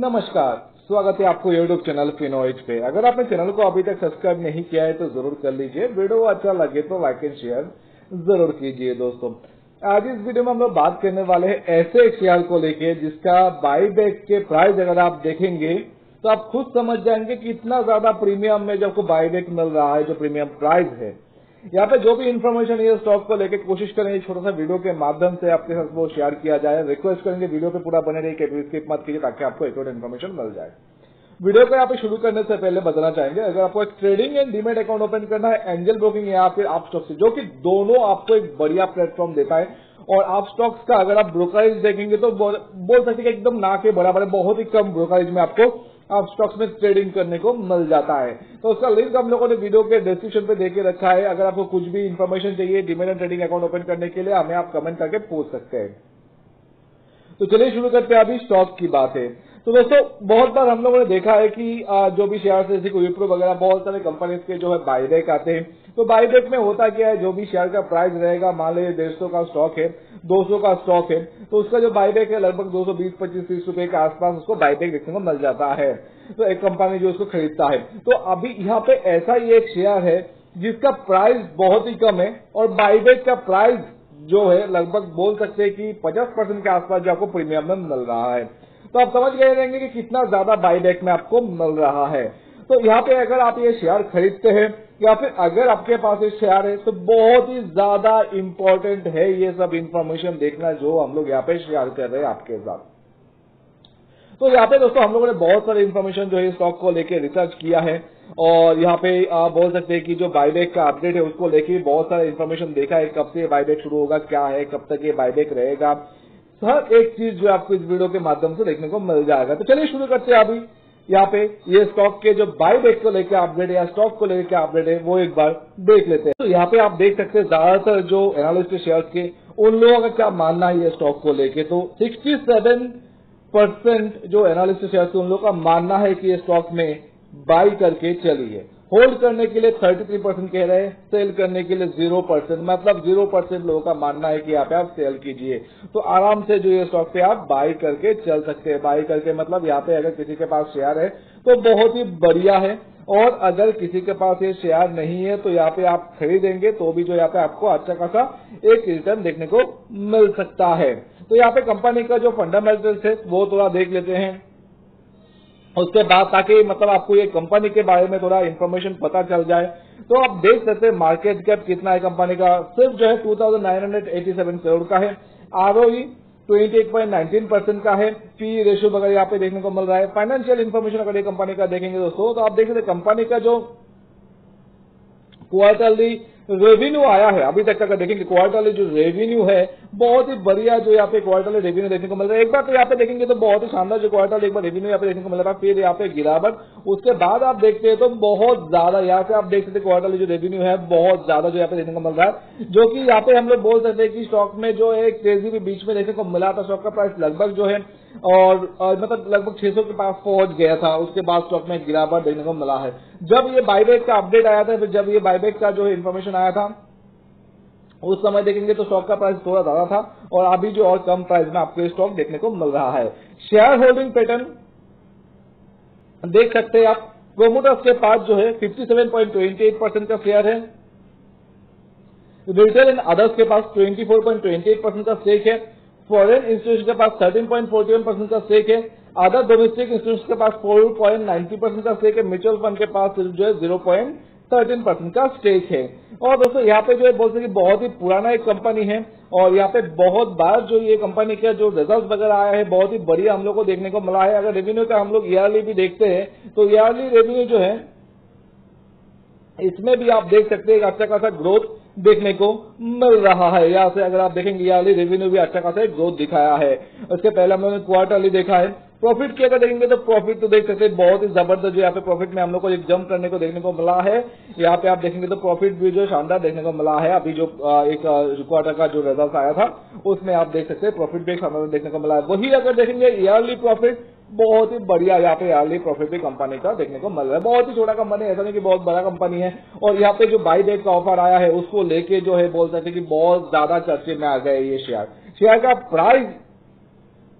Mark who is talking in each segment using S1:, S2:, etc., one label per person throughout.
S1: नमस्कार, स्वागत है आपको यूट्यूब चैनल फिनोइज पे। अगर आपने चैनल को अभी तक सब्सक्राइब नहीं किया है तो जरूर कर लीजिए। वीडियो अच्छा लगे तो लाइक एंड शेयर जरूर कीजिए। दोस्तों, आज इस वीडियो में हम लोग बात करने वाले हैं ऐसे एक शेयर को लेके जिसका बाईबैक के प्राइस अगर आप देखेंगे तो आप खुद समझ जाएंगे कि इतना ज्यादा प्रीमियम में जो आपको बाईबैक मिल रहा है, जो प्रीमियम प्राइस है। यहाँ पे जो भी इन्फॉर्मेशन है स्टॉक को लेकर कोशिश करेंगे छोटा सा वीडियो के माध्यम से आपके साथ वो शेयर किया जाए। रिक्वेस्ट करेंगे वीडियो पे पूरा बने रहिए, स्किप मत कीजिए ताकि आपको एक इन्फॉर्मेशन मिल जाए। वीडियो को यहाँ पे शुरू करने से पहले बताना चाहेंगे, अगर आपको एक trading and demat account open करना है एंजल ब्रोकिंग या फिर आप स्टॉक से, जो कि दोनों आपको एक बढ़िया प्लेटफॉर्म देता है। और आप स्टॉक्स का अगर आप ब्रोकरेज देखेंगे तो बोल सकते हैं एकदम ना के बराबर है, बहुत ही कम ब्रोकरेज में आपको आप स्टॉक्स में ट्रेडिंग करने को मिल जाता है। तो उसका लिंक हम लोगों ने वीडियो के डिस्क्रिप्शन पे देके रखा है। अगर आपको कुछ भी इन्फॉर्मेशन चाहिए demat and trading account open करने के लिए हमें आप कमेंट करके पूछ सकते हैं। तो चलिए शुरू करते हैं। अभी स्टॉक की बात है तो दोस्तों, बहुत बार हम लोगों ने देखा है कि जो भी शेयर जैसे कोई विप्रो वगैरह बहुत सारे कंपनीज के जो है बाईबैक आते हैं। तो बाईबैक में होता क्या है, जो भी शेयर का प्राइस रहेगा, मान लीजिए 150 का स्टॉक है, 200 का स्टॉक है, तो उसका जो बाईबैक है लगभग 220, 25, 30 रुपए के आसपास उसको बाईबैक देखने को मिल जाता है। तो एक कंपनी जो उसको खरीदता है, तो अभी यहाँ पे ऐसा ही एक शेयर है जिसका प्राइस बहुत ही कम है और बाईबैक का प्राइस जो है लगभग बोल सकते हैं कि 50% के आसपास जो आपको प्रीमियम में मिल रहा है। तो आप समझ गए रहेंगे कि कितना ज्यादा बाईबैक में आपको मिल रहा है। तो यहाँ पे अगर आप ये शेयर खरीदते हैं या फिर अगर आपके पास ये शेयर है तो बहुत ही ज्यादा इंपॉर्टेंट है ये सब इंफॉर्मेशन देखना जो हम लोग यहाँ पे शेयर कर रहे हैं आपके साथ। तो यहाँ पे दोस्तों हम लोगों ने बहुत सारे इन्फॉर्मेशन जो है स्टॉक को लेके रिसर्च किया है और यहाँ पे बोल सकते हैं कि जो बाईबैक का अपडेट है उसको लेके बहुत सारा इन्फॉर्मेशन देखा है, कब से बाईबैक शुरू होगा, क्या है, कब तक ये बाईबैक रहेगा, हर एक चीज जो आपको इस वीडियो के माध्यम से देखने को मिल जाएगा। तो चलिए शुरू करते हैं। अभी यहाँ पे ये स्टॉक के जो बाईबैक को लेकर अपडेट है या स्टॉक को लेकर अपडेट है वो एक बार देख लेते हैं। तो यहाँ पे आप देख सकते हैं ज्यादातर जो एनालिस्ट शेयर्स के उन लोगों का क्या मानना है ये स्टॉक को लेके। तो 67% जो एनालिस्ट शेयर्स उन लोगों का मानना है कि ये स्टॉक में बाई करके चलिए। होल्ड करने के लिए 33% कह रहे हैं, सेल करने के लिए 0%, मतलब 0% लोगों का मानना है कि यहाँ पे आप सेल कीजिए। तो आराम से जो ये स्टॉक पे आप बाई करके चल सकते हैं। बाई करके मतलब यहाँ पे अगर किसी के पास शेयर है तो बहुत ही बढ़िया है, और अगर किसी के पास ये शेयर नहीं है तो यहाँ पे आप खरीदेंगे तो भी जो यहाँ पे आपको अच्छा खासा एक रिटर्न देखने को मिल सकता है। तो यहाँ पे कंपनी का जो फंडामेंटल्स है वो थोड़ा देख लेते हैं उसके बाद, ताकि मतलब आपको ये कंपनी के बारे में थोड़ा इन्फॉर्मेशन पता चल जाए। तो आप देख सकते हैं मार्केट कैप कितना है कंपनी का, सिर्फ जो है 2987 करोड़ का है। आरओई 28.19% का है। पी रेशियो वगैरह यहाँ पे देखने को मिल रहा है। फाइनेंशियल इन्फॉर्मेशन अगर ये कंपनी का देखेंगे दोस्तों तो आप देख सकते कंपनी का जो क्वार्टरली रेवेन्यू आया है अभी तक अगर देखेंगे, क्वार्टरली जो रेवेन्यू है बहुत ही बढ़िया जो यहाँ पे क्वार्टरली रेवेन्यू देखने को मिल रहा है। एक बार तो यहाँ पे देखेंगे तो बहुत ही शानदार जो क्वार्टरली एक बार रेवेन्यू यहाँ पे देखने को मिल रहा है, फिर यहाँ पे गिरावट, उसके बाद आप देखते हैं तो बहुत ज्यादा यहाँ से आप देख सकते क्वार्टरली जो रेवेन्यू है बहुत ज्यादा जो यहाँ पे देखने को मिल रहा है, जो कि यहाँ पे हम लोग बोल सकते हैं कि स्टॉक में जो है तेजी भी बीच में देखने को मिला था। स्टॉक का प्राइस लगभग जो है और मतलब लगभग 600 के पास पहुंच गया था, उसके बाद स्टॉक में गिरावट देखने को मिला है। जब ये बाईबैक का अपडेट आया था, फिर जब ये बाईबैक का जो इन्फॉर्मेशन आया था उस समय देखेंगे तो स्टॉक का प्राइस थोड़ा ज्यादा था और अभी जो और कम प्राइस में आपको स्टॉक देखने को मिल रहा है। शेयर होल्डिंग पैटर्न देख सकते हैं आप। प्रोमोटर्स के पास जो है 57.28% का शेयर है। रिटेल एंड अदर्स के पास 24.28% का स्टेक है। फॉरेन इंस्टीट्यूशन के पास 13.41% का स्टेक है। अदर डोमेस्टिक इंस्टीट्यूशन के पास 4.90% का स्टेक है। म्यूचुअल फंड के पास जो है 0.13% का स्टेक है। और दोस्तों यहाँ पे जो है बोलते हैं कि बहुत ही पुराना एक कंपनी है और यहाँ पे बहुत बार जो ये कंपनी का जो रिजल्ट वगैरह आया है बहुत ही बढ़िया हम लोग को देखने को मिला है। अगर रेवेन्यू का हम लोग ईयरली भी देखते हैं तो ईयरली रेवेन्यू जो है इसमें भी आप देख सकते हैं अच्छा खासा ग्रोथ देखने को मिल रहा है। यहाँ से अगर आप देखेंगे ईयरली रेवेन्यू भी अच्छा खासा ग्रोथ दिखाया है। उसके पहले हम लोगों ने क्वार्टरली देखा है। प्रॉफिट की अगर देखेंगे तो प्रॉफिट तो देख सकते हैं बहुत ही जबरदस्त जो यहाँ पे प्रॉफिट में हम लोग को एक जंप करने को देखने को मिला है। यहाँ पे आप देखेंगे तो प्रॉफिट भी जो शानदार देखने को मिला है। अभी जो एक क्वार्टर का जो रिजल्ट आया था उसमें आप देख सकते हैं प्रॉफिट भी शानदार देखने को मिला है। वही अगर देखेंगे ईयरली प्रॉफिट बहुत ही बढ़िया यहाँ पे ईयरली प्रॉफिट भी कंपनी का देखने को मिल रहा है। बहुत ही छोटा कंपनी, ऐसा नहीं कि बहुत बड़ा कंपनी है। और यहाँ पे जो बाईबैक का ऑफर आया है उसको लेके जो है बोल सकते कि बहुत ज्यादा चर्चे में आ गए ये शेयर। शेयर का प्राइस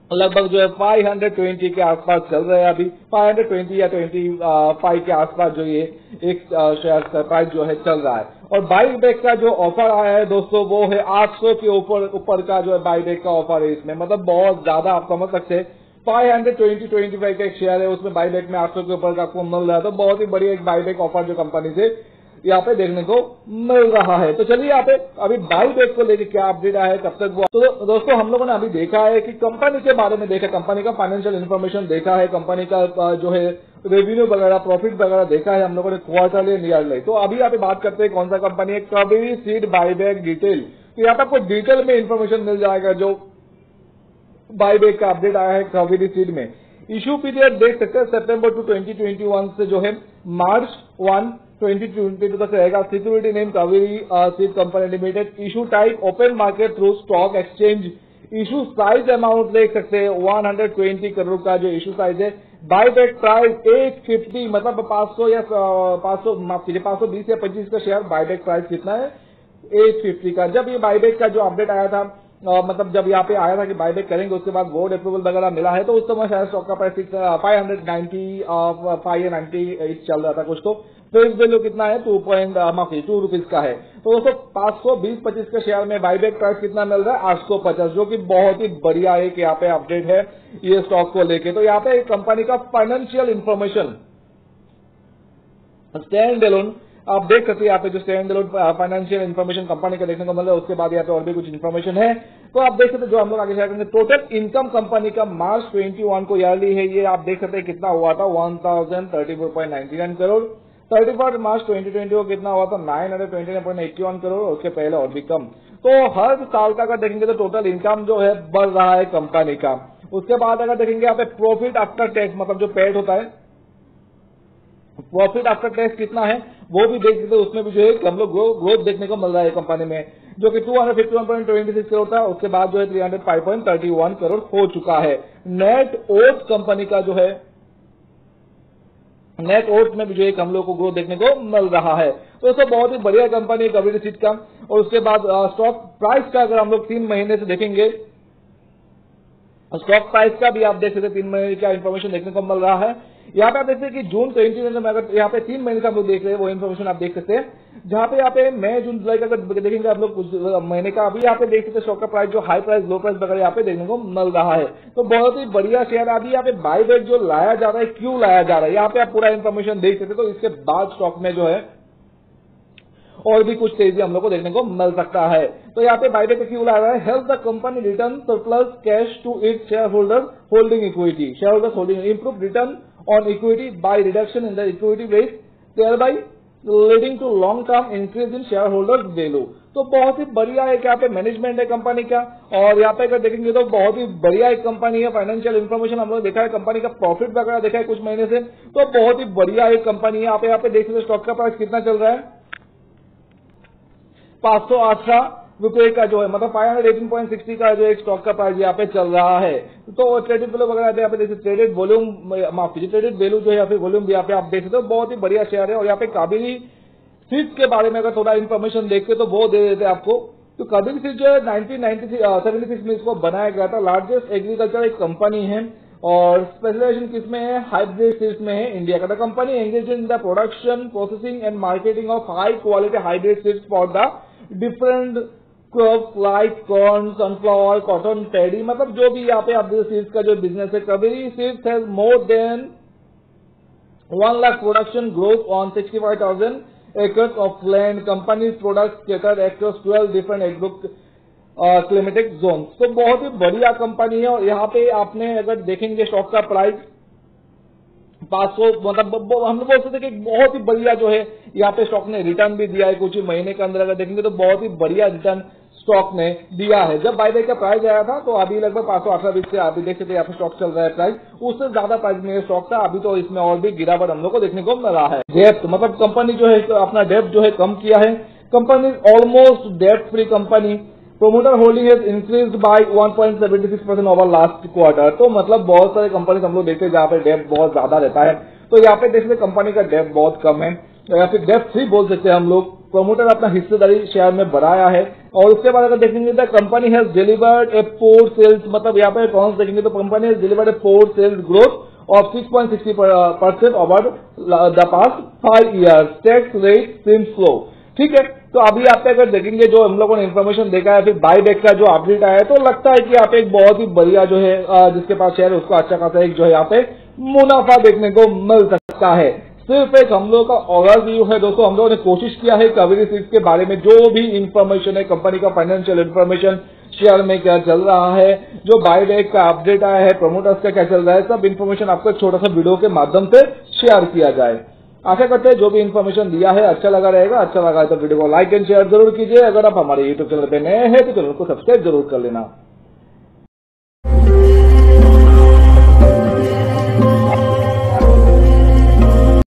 S1: लगभग जो है 520 के आसपास चल रहे हैं अभी, 520 या 25 के आसपास जो ये एक शेयर का प्राइस जो है चल रहा है। और बाईबैक का जो ऑफर आया है दोस्तों वो है 800 के ऊपर का जो है बाईबैक का ऑफर है इसमें, मतलब बहुत ज्यादा आप समझ सकते हैं 525 का एक शेयर है, उसमें बाईबैक में 800 के ऊपर का आपको मिल रहा है, तो बहुत ही बढ़िया एक बाईबैक ऑफर जो कंपनी से यहाँ पे देखने को मिल रहा है। तो चलिए यहाँ पे अभी बाईबैक को लेकर क्या अपडेट आया है, कब तक वो, तो दोस्तों हम लोगों ने अभी देखा है कि कंपनी के बारे में देखा, कंपनी का फाइनेंशियल इन्फॉर्मेशन देखा है, कंपनी का जो है रेवेन्यू वगैरह प्रॉफिट वगैरह देखा है हम लोगों ने क्वार्टरली एंड ईयरली। तो अभी यहाँ पे बात करते हैं कौन सा कंपनी है, कावेरी सीड बाईबैक डिटेल। तो यहाँ पे आपको डिटेल में इन्फॉर्मेशन मिल जाएगा जो बाईबैक का अपडेट आया है कावेरी सीड में। इशू पीरियड देख सकते हैं सितंबर 2021 से जो है मार्च 1 2022 तक रहेगा। Security name Kaveri seed company limited. Issue type open market through stock exchange. Issue size amount देख सकते हैं 120 करोड़ का जो इशू साइज है। बाईबैक प्राइस 850, मतलब 500 या 500 माफ कीजिए 520 या 25 का शेयर। बाईबैक प्राइस कितना है 850 का। जब ये बाईबैक का जो अपडेट आया था मतलब जब यहाँ पे आया था कि बाईबैक करेंगे उसके बाद बोर्ड अप्रूवल वगैरह मिला है, तो उस समय शायद स्टॉक का प्राइस 590 590 चल रहा था कुछ। तो फेस वैल्यू कितना है 2 रुपीज का है। तो दोस्तों 520-25 के शेयर में बाईबैक प्राइस कितना मिल रहा है 850, जो कि बहुत ही बढ़िया एक यहाँ पे अपडेट है ये स्टॉक को लेके। तो यहाँ पे कंपनी का फाइनेंशियल इंफॉर्मेशन स्टैंड एलोन आप देख सकते हैं यहाँ पे जो stand alone financial information company का देखने को मिल रहा है। उसके बाद यहाँ पे और भी कुछ इन्फॉर्मेशन है तो आप देख सकते हैं जो हम लोग आगे शेयर करेंगे। टोटल इनकम कंपनी का मार्च 21 को ईयरली है, ये आप देख सकते हैं कितना हुआ था 1034.99 करोड़। 31 मार्च 2020 को कितना हुआ था 929.81 करोड़, उसके पहले और भी कम। तो हर साल का अगर देखेंगे तो टोटल इनकम जो है बढ़ रहा है कंपनी का। उसके बाद अगर देखेंगे यहाँ पे प्रॉफिट आफ्टर टैक्स, मतलब जो पेड होता है प्रॉफिट आफ्टर टैक्स कितना है वो भी देख सकते हैं। उसमें भी जो है हम लोग ग्रोथ देखने को मिल रहा है कंपनी में, जो कि 251.26 करोड़ था, उसके बाद जो है 305.31 करोड़ हो चुका है। नेट ओथ कंपनी का जो है नेट ओथ में भी जो है हम लोग को ग्रोथ देखने को मिल रहा है। तो ये बहुत ही बढ़िया कंपनी है कावेरी सीड का। और उसके बाद स्टॉक प्राइस का अगर हम लोग 3 महीने से देखेंगे, स्टॉक प्राइस का भी आप देख सकते हैं 3 महीने का इन्फॉर्मेशन देखने को मिल रहा है। यहाँ पे आप देखते हैं कि जून 20 में अगर यहाँ पे 3 महीने का हम लोग देख रहे हैं वो इन्फॉर्मेशन आप देख सकते हैं, जहाँ पे यहाँ पे मई जून जुलाई का अगर देखेंगे आप लोग कुछ महीने का, अभी यहाँ पे देख सकते हैं स्टॉक का प्राइस जो हाई प्राइस लो प्राइस वगैरह यहाँ पे देखने को मिल रहा है। तो बहुत ही बढ़िया शेयर। अभी यहाँ पे बाईबैक जो लाया जा रहा है, क्यों लाया जा रहा है, यहाँ पे आप पूरा इन्फॉर्मेशन देख सकते हैं। तो इसके बाद स्टॉक में जो है और भी कुछ तेजी हम लोग को देखने को मिल सकता है। तो यहाँ पे बाईबैक का क्यों ला रहा है, help the company return surplus cash to its share holder holding equity. Share holders holding improve return on equity by reduction in the equity base, thereby leading to long term increase in share holders value. तो बहुत ही बढ़िया एक यहाँ पे management है company का। और यहाँ पे अगर देखेंगे तो बहुत ही बढ़िया एक कंपनी है। फाइनेंशियल इन्फॉर्मेशन हम लोग देखा है, कंपनी का प्रॉफिट वगैरह देखा है कुछ महीने से, तो बहुत ही बढ़िया एक कंपनी है। यहाँ पे देख सकते स्टॉक का प्राइस कितना चल रहा है 518 रुपए का जो है, मतलब 518.60 का जो एक स्टॉक का प्राइस यहाँ पे चल रहा है। तो ट्रेडेड वैल्यू वगैरह यहाँ पे देखिए ट्रेडेड वॉल्यूम माफ कीजिए ट्रेडेड वैल्यू जो है या फिर वॉल्यूम भी यहाँ पे आप देख सकते हो, बहुत ही बढ़िया शेयर है। और यहाँ पे कावेरी सीड्स के बारे में अगर थोड़ा इन्फॉर्मेशन देखते तो वो दे देते आपको। तो कावेरी सीड्स जो है 1976 में इसको बनाया गया था। लार्जेस्ट एग्रीकल्चर एक कंपनी है और स्पेशलाइजेशन किसमें है, हाइब्रिड सीड्स में है इंडिया का। The company engage in the production processing and marketing of high quality hybrid seeds for the different crop like corn, sunflower, cotton, paddy, मतलब जो भी यहाँ पे आप सीड्स का जो बिजनेस है। Kaveri seeds has more than 1 lakh production growth on 65,000 acres of land. Company's products cater across 12 different agro climatic zones. तो बहुत ही बढ़िया कंपनी है। और यहाँ पे आपने अगर देखेंगे स्टॉक का प्राइस 500, मतलब हम लोग बोल सकते हैं कि बहुत ही बढ़िया जो है यहाँ पे स्टॉक ने रिटर्न भी दिया है कुछ ही महीने के अंदर। अगर देखेंगे तो बहुत ही बढ़िया रिटर्न स्टॉक ने दिया है। जब बाईबैक का प्राइस आया था तो अभी लगभग 518 से अभी देख सकते हैं यहाँ पे स्टॉक चल रहा है प्राइस, उससे ज्यादा प्राइस में स्टॉक था। अभी तो इसमें और भी गिरावट हम लोग को देखने को मिल रहा है। डेप्थ, मतलब कंपनी जो है अपना डेप्थ जो है कम किया है। कंपनी ऑलमोस्ट डेप्थ free company. Promoter holding has increased by 1.76% over last quarter. तो मतलब बहुत सारे कंपनी हम लोग देखते हैं जहाँ पे डेप्थ बहुत ज्यादा रहता है, तो यहाँ पे देखते कंपनी का डेप्थ बहुत कम है या फिर डेप्थ फ्री बोल सकते हैं हम लोग। प्रमोटर अपना हिस्सेदारी शेयर में बढ़ाया है। और उसके बाद अगर देखेंगे तो company has delivered a poor sales, मतलब यहाँ पे कौन देखेंगे तो company has delivered a poor sales growth of 6.60% over the past 5 years। Tax rate seems slow. ठीक है, तो अभी आप अगर देखेंगे जो हम लोगों ने इन्फॉर्मेशन देखा है, फिर बाय बैक का जो अपडेट आया है, तो लगता है कि यहाँ पे एक बहुत ही बढ़िया जो है जिसके पास शेयर है उसको अच्छा खासा एक जो है यहाँ पे मुनाफा देखने को मिल सकता है। सिर्फ एक हम लोगों का ओवरऑल व्यू है दोस्तों। हम लोगों ने कोशिश किया है कावेरी सीड्स के बारे में जो भी इंफॉर्मेशन है, कंपनी का फाइनेंशियल इंफॉर्मेशन, शेयर में क्या चल रहा है, जो बायबैक का अपडेट आया है, प्रमोटर्स का क्या चल रहा है, सब इंफॉर्मेशन आपको एक छोटा सा वीडियो के माध्यम से शेयर किया जाए। आशा करते हैं जो भी इंफॉर्मेशन दिया है अच्छा लगा रहेगा। अच्छा लगा है तो वीडियो को लाइक एंड शेयर जरूर कीजिए। अगर आप हमारे यूट्यूब चैनल पे नए हैं तो चैनल को सब्सक्राइब जरूर कर लेना।